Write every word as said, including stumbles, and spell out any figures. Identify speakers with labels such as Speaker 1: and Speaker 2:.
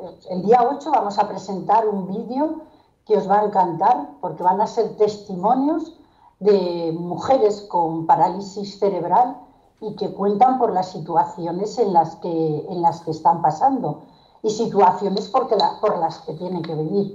Speaker 1: el día ocho vamos a presentar un vídeo que os va a encantar porque van a ser testimonios de mujeres con parálisis cerebral y que cuentan por las situaciones en las que, en las que están pasando y situaciones porque la, por las que tienen que vivir.